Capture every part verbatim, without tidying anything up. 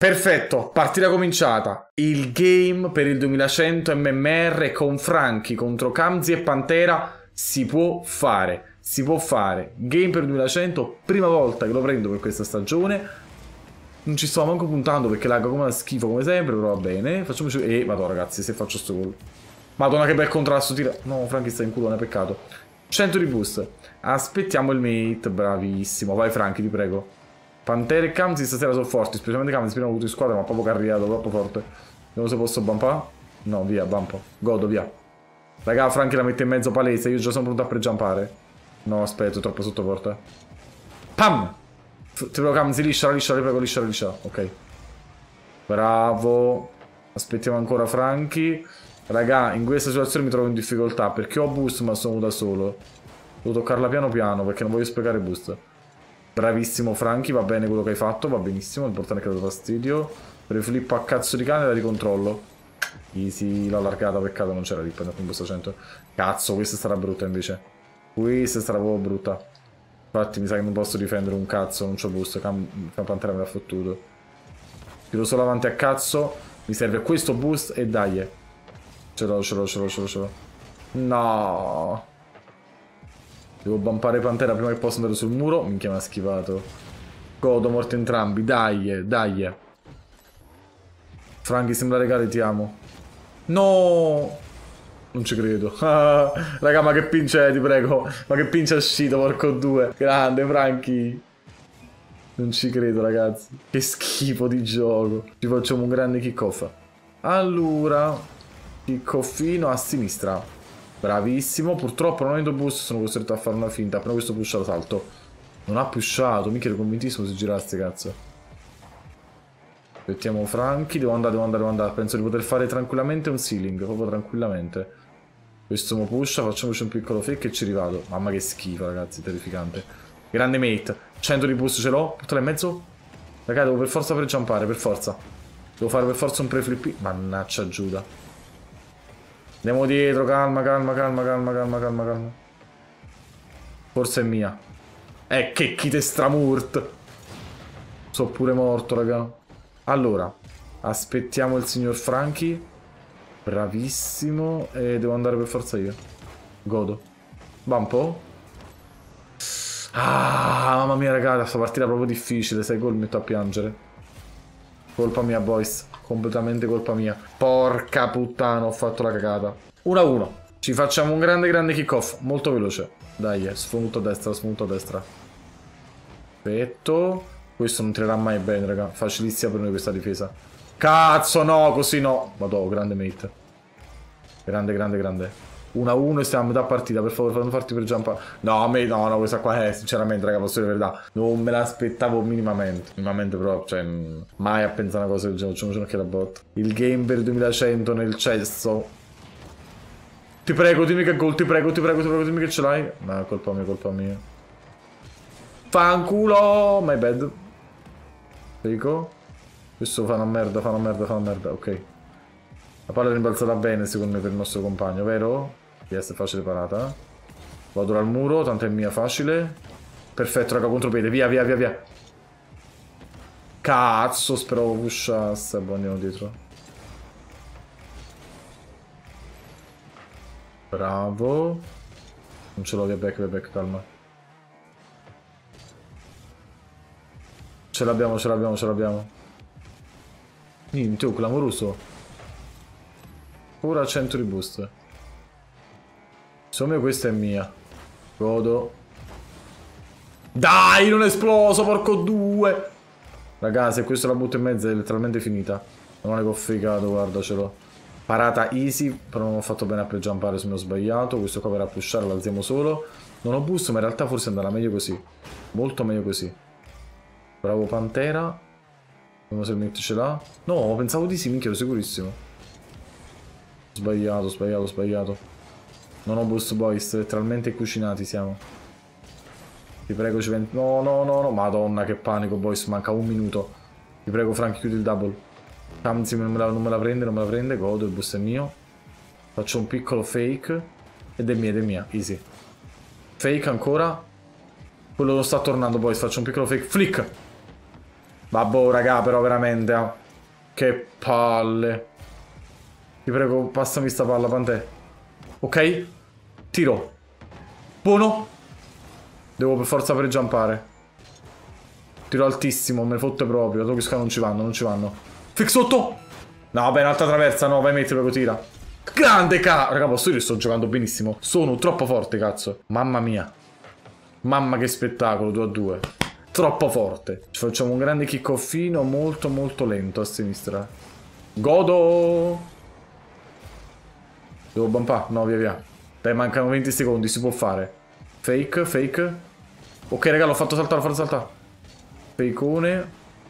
Perfetto, partita cominciata. Il game per il duemilacento M M R con Franchi contro Kamzi e Pantera si può fare. Si può fare. Game per il duemilacento, prima volta che lo prendo per questa stagione. Non ci sto manco puntando perché lagga come una schifo come sempre, però va bene. Facciamoci... Eh, madonna ragazzi, se faccio sto gol. Madonna che bel contrasto tira... No, Franchi sta in culo, non è peccato. cento di boost. Aspettiamo il mate, bravissimo. Vai Franchi, ti prego. Pantera e Kamzi stasera sono forti, specialmente Kamzi prima ho avuto in squadra ma proprio carriato, troppo forte. Vediamo se posso bumpare. No, via, bumpo. Godo, via. Raga, Franchi la mette in mezzo palese, io già sono pronto a pre-jumpare. No, aspetta, è troppo sotto porta. Pam! Ti prego Kamzi, liscia, liscia, ti prego, liscia, liscia. Ok. Bravo. Aspettiamo ancora Franchi. Raga, in questa situazione mi trovo in difficoltà perché ho boost ma sono da solo. Devo toccarla piano piano perché non voglio sprecare boost. Bravissimo Franchi, va bene quello che hai fatto, va benissimo, l'importante è che ha dato fastidio. Per il flip a cazzo di cane la ricontrollo. Easy, l'ho allargata, peccato non c'era lì, prendo un boost a cento. Cazzo, questa sarà brutta invece. Questa sarà proprio brutta. Infatti mi sa che non posso difendere un cazzo, non c'ho boost, Cam Pantera me l'ha fottuto. Tiro solo avanti a cazzo, mi serve questo boost e dai. Ce l'ho, ce l'ho, ce l'ho, ce l'ho, ce l'ho. No. Devo bumpare Pantera prima che possa andare sul muro. Minchia mi ha schivato. Godo, morti entrambi. Dai, dai. Franchi, sembra regale, ti amo. No! Non ci credo. Ah, raga, ma che pince è, ti prego. Ma che pince è uscito, porco due. Grande, Franchi. Non ci credo, ragazzi. Che schifo di gioco. Ci facciamo un grande kick-off. Allora, kick-offino a sinistra. Bravissimo, purtroppo non avendo boost sono costretto a fare una finta. Appena questo push lo salto. Non ha pushato, mica ero convintissimo se girasse, cazzo. Aspettiamo Franchi, devo andare, devo andare, devo andare. Penso di poter fare tranquillamente un sealing, proprio tranquillamente. Questo mo pusha, facciamoci un piccolo fake e ci rivado. Mamma che schifo, ragazzi, terrificante. Grande mate, cento di boost ce l'ho, portala in mezzo. Ragazzi, devo per forza per jumpare, per forza. Devo fare per forza un pre-flip. Mannaccia Giuda. Andiamo dietro, calma, calma, calma, calma, calma, calma, calma. Forse è mia. Eh, che kite stramurt. Sono pure morto, raga. Allora, aspettiamo il signor Franchi. Bravissimo. E devo andare per forza io. Godo. Va un po'. Ah, mamma mia, raga, questa partita è proprio difficile. sei gol mi metto a piangere. Colpa mia, boys. Completamente colpa mia. Porca puttana, ho fatto la cagata. uno a uno. Ci facciamo un grande grande kick off. Molto veloce. Dai, sfunto a destra, sfunto a destra. Perfetto. Questo non tirerà mai bene, raga. Facilissima per noi questa difesa. Cazzo, no, così no. Madò, grande mate. Grande, grande, grande. uno a uno e stiamo a metà partita. Per favore, fammi farti per jumpare. No, a me, no, no, questa qua è sinceramente, raga, posso dire la verità. Non me l'aspettavo minimamente. Minimamente proprio, cioè, mai a pensare a una cosa del genere. Facciamo che la botta. Il game per il duemilacento nel cesso. Ti prego, dimmi che gol, ti prego, ti prego, ti prego, dimmi che ce l'hai. No, colpa mia, colpa mia. Fanculo, my bad. Dico. Questo fa una merda, fa una merda, fa una merda, ok. La palla è rimbalzata bene secondo me per il nostro compagno, vero? Yes, facile parata. Vado dal muro, tanto è mia facile. Perfetto, raga, contropiede, via, via, via, via. Cazzo, speravo pushasse. Boh, andiamo dietro. Bravo. Non ce l'ho, via back, via back, calma. Ce l'abbiamo, ce l'abbiamo, ce l'abbiamo. Niente, oh, clamoroso. Ora cento di boost. Insomma questa è mia. Godo. Dai, non è esploso, porco due. Ragazzi, se questo la butto in mezzo è letteralmente finita. Non è che ho fregato, guardacelo. Parata easy, però non ho fatto bene a pre-jumpare se mi ho sbagliato. Questo qua per pushare l'alziamo solo. Non ho boost, ma in realtà forse andrà meglio così. Molto meglio così. Bravo Pantera. Vediamo se il mate ce l'ha. No, pensavo di sì, minchia, ero sicurissimo. Sbagliato, sbagliato, sbagliato. Non ho boost, boys, letteralmente cucinati siamo. Ti prego, ci venti... No, no, no, no, madonna che panico, boys, manca un minuto. Ti prego, Frank, chiudi il double. Kamzi non me la, non me la prende, non me la prende, godo, il boost è mio. Faccio un piccolo fake. Ed è mia, ed è mia, easy. Fake ancora. Quello lo sta tornando, boys, faccio un piccolo fake. Flick! Vabbè, raga, però veramente. Oh. Che palle. Ti prego, passami sta palla, Pantè. Ok. Tiro. Buono. Devo per forza pregiampare. Tiro altissimo, me ne fotte proprio. Tokiska non ci vanno, non ci vanno. Fix sotto. No, vabbè, un'altra traversa. No, vai, metti, proprio tira. Grande ca... Raga, posso dire che sto giocando benissimo. Sono troppo forte, cazzo. Mamma mia. Mamma che spettacolo, due a due. Troppo forte. Ci facciamo un grande kick-offino molto molto lento a sinistra. Godo. Devo bumpare? No, via via. Dai, mancano venti secondi, si può fare. Fake, fake. Ok, raga, l'ho fatto saltare, l'ho fatto saltare. Fakeone.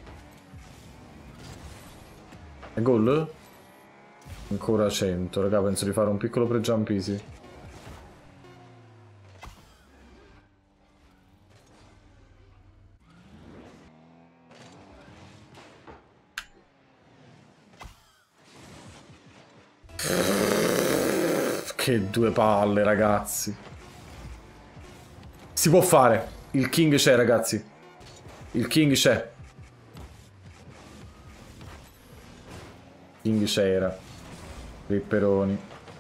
È gol? Ancora cento, raga, penso di fare un piccolo pre-jump easy. Che due palle, ragazzi. Si può fare. Il king c'è, ragazzi. Il king c'è. King c'era. Ripperoni.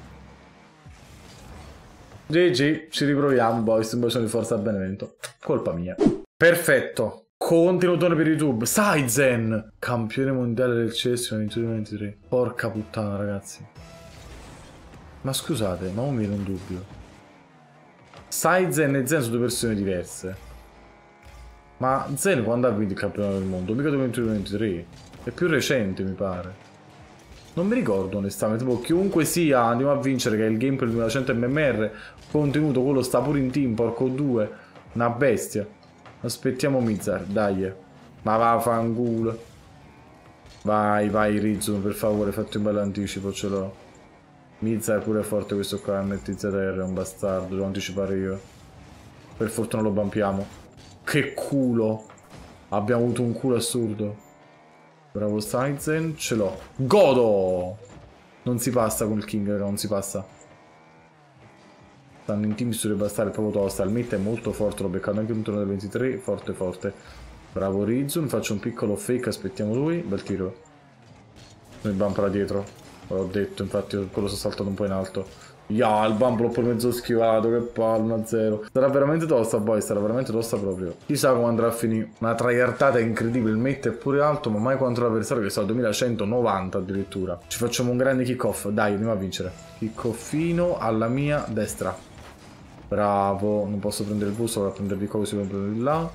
G G, ci riproviamo, boys. Un bacione di forza a Benevento. Colpa mia. Perfetto. Contenutone per YouTube. Saizen, campione mondiale del C S nel duemilaventitré. Porca puttana, ragazzi. Ma scusate, ma non mi viene un dubbio. Saizen e Zen sono due persone diverse. Ma Zen quando ha vinto il campionato del mondo? Mica duemilaventitré. È più recente, mi pare. Non mi ricordo onestamente. Tipo, chiunque sia, andiamo a vincere, che è il game per il duemilacento M M R. Contenuto, quello sta pure in team, porco due. Una bestia. Aspettiamo Mizar, dai. Ma va, fanculo. Vai, vai, Rizzo, per favore, fatti un bel anticipo, ce l'ho. Mizar è pure forte questo qua, M T Z R, è un bastardo, devo anticipare io. Per fortuna lo bampiamo. Che culo. Abbiamo avuto un culo assurdo. Bravo Saizen, ce l'ho. Godo! Non si passa con il King, non si passa. Stanno in team, si dovrebbe stare proprio tosta. Il mid è molto forte, l'ho beccato anche un turno del ventitré, forte forte. Bravo Rizun, faccio un piccolo fake, aspettiamo lui. Bel tiro. Noi bump là dietro. L'ho detto, infatti quello sto saltato un po' in alto. Ya, il bump l'ho pure mezzo schivato, che palle, uno a zero. Sarà veramente tosta, boy, sarà veramente tosta proprio. Chissà come andrà a finire. Una tryhardata incredibile, il mate è pure alto, ma mai quanto l'avversario che sta al duemilacentonovanta addirittura. Ci facciamo un grande kick off, dai, andiamo a vincere. Kick offino alla mia destra. Bravo, non posso prendere il boost, vado a prendere di così per prendere di là.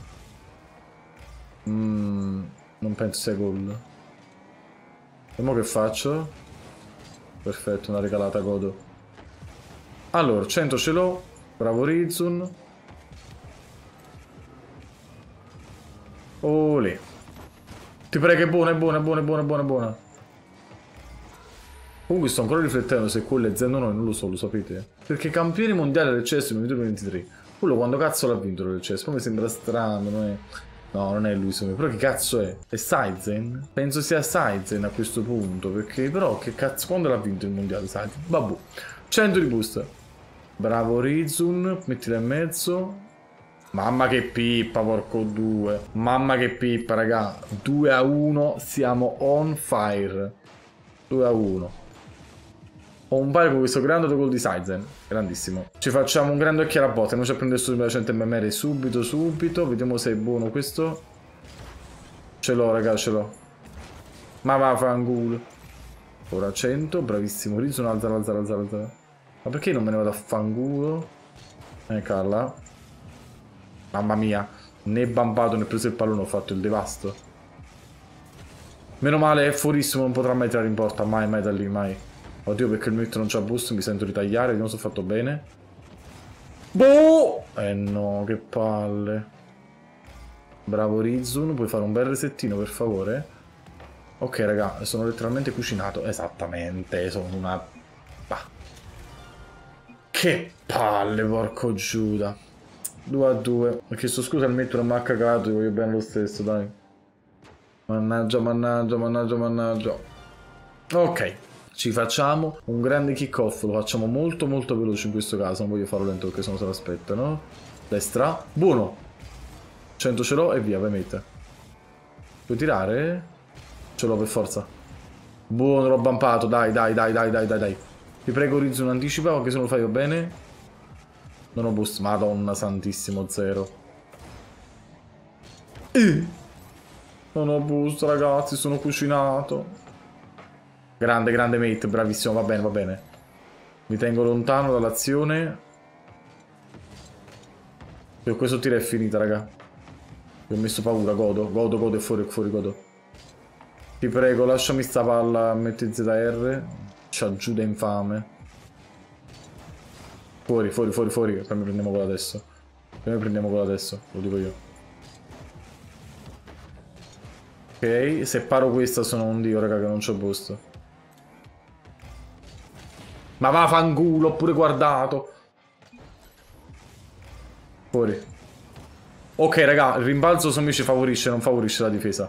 Mm, non penso sia gol. E mo che faccio? Perfetto, una regalata, godo. Allora, cento ce l'ho. Bravo Rizun. Olè. Ti prego, è buona, è buona, è buona, è buona, è buona, è buona. Comunque sto ancora riflettendo se quello è Zen o no, non lo so, lo sapete. Perché campione mondiale del C S nel duemilaventitré. Quello quando cazzo l'ha vinto del C S? Poi mi sembra strano, non è... No, non è lui, secondo me. Però che cazzo è? È Saizen? Penso sia Saizen a questo punto. Perché però che cazzo... Quando l'ha vinto il mondiale Saizen? Vabbè. cento di boost. Bravo Rizun. Mettila in mezzo. Mamma che pippa, porco due. Mamma che pippa, raga. due a uno. Siamo on fire. due a uno. Ho un paio con questo grande autogol di Saizen. Grandissimo. Ci facciamo un grande occhio alla botta. Andiamo a prendere sto duemilacento M M R subito, subito. Vediamo se è buono questo. Ce l'ho, raga, ce l'ho. Ma va, fanculo. Ora cento. Bravissimo. Rizzo, alza, alza, alza, alza. Ma perché non me ne vado a fanculo? Eh, calla. Mamma mia. Né bambato né preso il pallone. Ho fatto il devasto. Meno male, è fuorissimo. Non potrà mai tirare in porta. Mai, mai da lì, mai. Oddio, perché il mio non c'ha boost, mi sento di tagliare, vediamo se ho fatto bene. Boh! Eh no, che palle. Bravo Rizun, puoi fare un bel resettino per favore? Ok raga, sono letteralmente cucinato. Esattamente, sono una... Bah. Che palle, porco Giuda. due a due. Ho chiesto scusa al metro, non mi ha cagato, ti voglio bene lo stesso, dai. Mannaggia, mannaggia, mannaggia, mannaggia. Ok. Ci facciamo un grande kick off, lo facciamo molto molto veloce in questo caso, non voglio farlo lento perché sennò se lo aspettano. Destra, buono. cento ce l'ho e via, vai mette. Puoi tirare? Ce l'ho per forza. Buono, l'ho bumpato. Dai, dai, dai, dai, dai, dai, dai. Ti prego, Horizon, anticipa, anche se non lo fai va bene. Non ho boost. Madonna santissimo, zero. Eh. Non ho boost, ragazzi, sono cucinato. Grande, grande mate, bravissimo, va bene, va bene. Mi tengo lontano dall'azione. E questo tiro è finita, raga. Mi ho messo paura, godo, godo, godo e fuori, fuori, godo. Ti prego, lasciami sta palla, metti Z R. Ci aggiuda infame. Fuori, fuori, fuori, fuori. Poi mi prendiamo quello adesso. Poi mi prendiamo quello adesso, lo dico io. Ok, se paro questa sono un dio, raga, che non c'ho boost. Ma vaffanculo, ho pure guardato. Fuori. Ok, raga, il rimbalzo su me ci favorisce, non favorisce la difesa.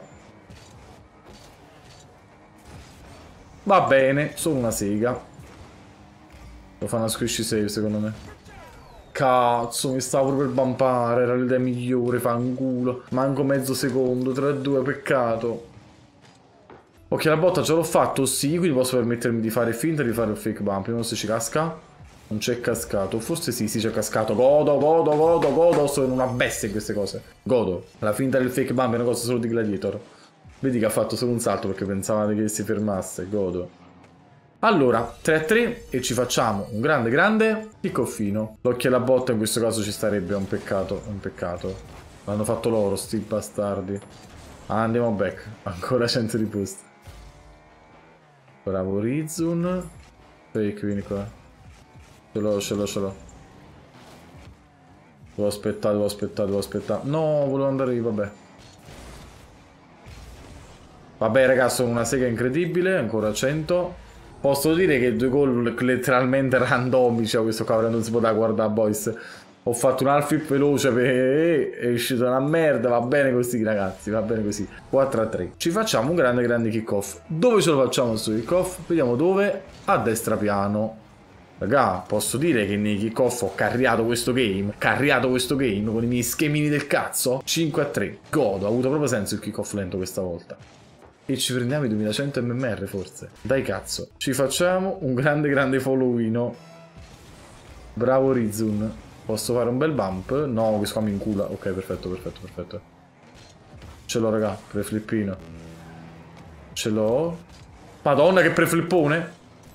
Va bene, solo una sega. Lo fa una squishy save, secondo me. Cazzo, mi stavo proprio per bumpare, era l'idea migliore, fanculo. Manco mezzo secondo, tre a due, peccato. Ok, la botta ce l'ho fatto, sì, quindi posso permettermi di fare finta di fare il fake bump. Vediamo se ci casca. Non c'è cascato, forse sì, sì c'è cascato. Godo, godo, godo, godo, sono una bestia in queste cose. Godo. La finta del fake bump è una cosa solo di Gladiator. Vedi che ha fatto solo un salto perché pensavate che si fermasse, godo. Allora, tre a tre e ci facciamo un grande grande kickoffino. L'occhio alla botta in questo caso ci starebbe, è un peccato, è un peccato. L'hanno fatto loro, sti bastardi. Ah, andiamo back, ancora cento di boost. Bravo Horizon. Fake, vieni qua. Ce l'ho, ce l'ho, ce l'ho. Devo aspettare, devo aspettare, devo aspettare. No, volevo andare lì, vabbè. Vabbè, ragazzi, sono una sega incredibile, ancora cento. Posso dire che due gol letteralmente randomici a questo cavolo, non si può da guardare, boys. Ho fatto un half flip veloce per... è uscita una merda, va bene così, ragazzi, va bene così. quattro a tre. Ci facciamo un grande grande kick off. Dove ce lo facciamo questo kick off? Vediamo dove. A destra piano. Raga, posso dire che nei kick off ho carriato questo game. Carriato questo game con i miei schemini del cazzo. cinque a tre. Godo, ha avuto proprio senso il kick off lento questa volta. E ci prendiamo i duemilacento M M R forse. Dai cazzo. Ci facciamo un grande grande followino. Bravo Horizon. Posso fare un bel bump? No, questo qua mi incula. Ok, perfetto, perfetto, perfetto. Ce l'ho, raga. Preflippino. Ce l'ho. Madonna, che preflippone.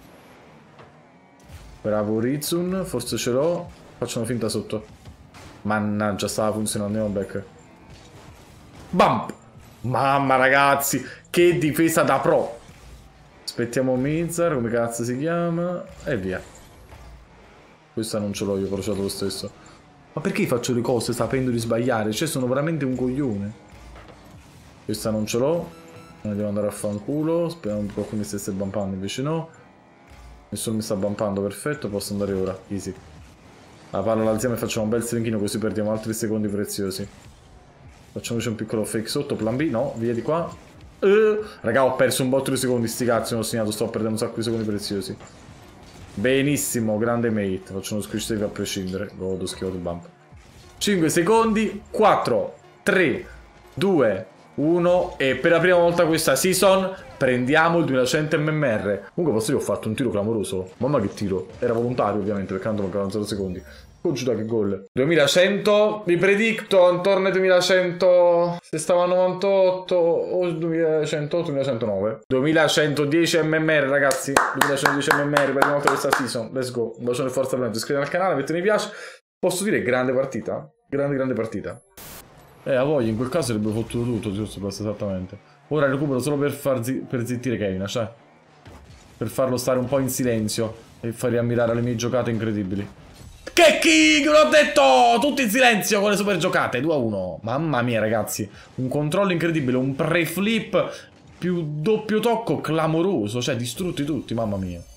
Bravo Horizon. Forse ce l'ho. Faccio una finta sotto. Mannaggia, stava funzionando. Andiamo back. Bump. Mamma, ragazzi. Che difesa da pro. Aspettiamo Mizar, come cazzo si chiama. E via. Questa non ce l'ho io, però ce l'ho lo stesso. Ma perché faccio le cose sapendo di sbagliare? Cioè, sono veramente un coglione. Questa non ce l'ho. Ne devo andare a fanculo. Speriamo che qualcuno mi stesse bumpando, invece no. Nessuno mi sta bumpando, perfetto. Posso andare ora, easy. La palla l'alziamo e facciamo un bel slinchino, così perdiamo altri secondi preziosi. Facciamoci un piccolo fake sotto, plan B, no, via di qua. Uh, raga, ho perso un botto di secondi, sti cazzi, non ho segnato, sto perdendo un sacco di secondi preziosi. Benissimo, grande mate. Faccio uno squish save a prescindere. Godo, schivato il bump. cinque secondi, quattro, tre, due, uno. E per la prima volta questa season prendiamo il duemilacento M M R. Comunque posso dire ho fatto un tiro clamoroso. Mamma che tiro. Era volontario ovviamente perché tanto mancavano zero secondi. Congiura che gol. duemilacento. Vi predicto intorno ai duemilacento. Se stava a novantotto o duemilacentotto duemilacentonove. duemilacentodieci M M R ragazzi. duemilacentodieci M M R per la prima volta questa season. Let's go. Un bacione forza per me. Iscrivetevi al canale, mettete mi piace. Posso dire grande partita. Grande grande partita. Eh, a voglia, in quel caso avrebbe fottuto tutto, giusto, esattamente. Ora recupero solo per, far zi per zittire Kevin, cioè. Per farlo stare un po' in silenzio e fargli ammirare le mie giocate incredibili. Che king, l'ho detto! Tutti in silenzio con le super giocate, due a uno. Mamma mia, ragazzi. Un controllo incredibile, un pre-flip più doppio tocco clamoroso. Cioè, distrutti tutti, mamma mia.